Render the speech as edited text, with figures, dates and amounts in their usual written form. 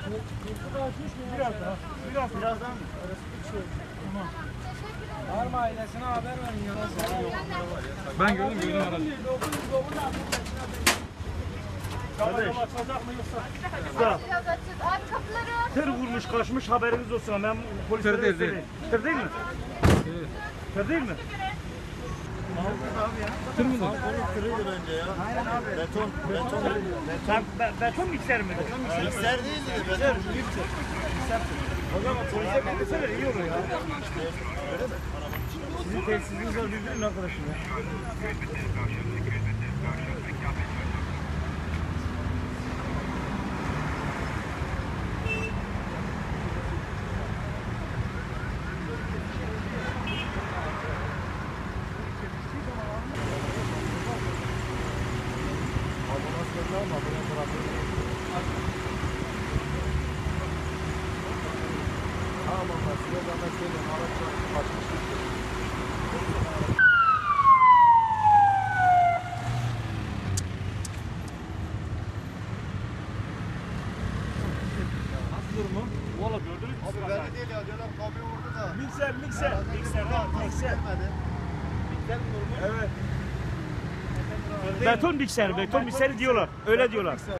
Birazdan mı? Tamam. Var mı ailesine haber verin ya. Ben gördüm aradı. Kardeş. Biraz açız. Abi kapıları. Tır vurmuş kaçmış, haberiniz olsun. Ben polislere Tır değil, söyleyeyim. Tır değil mi? Evet. Tır değil mi? Tır mı? Kırıydı bence ya. Aynen abi. Beton. Beton mikser mi? Mikser değildi de beton. O zaman polise bildirseler iyi olur ya. Sizin tesisiniz var, bildirin arkadaşım ya. Durumu. Valla gördünüz mü? Abi belli değil ya. Diyorlar kamyon vurdu da. Mikser. Mikser durumu. Evet. Beton mikseri diyorlar. Öyle diyorlar.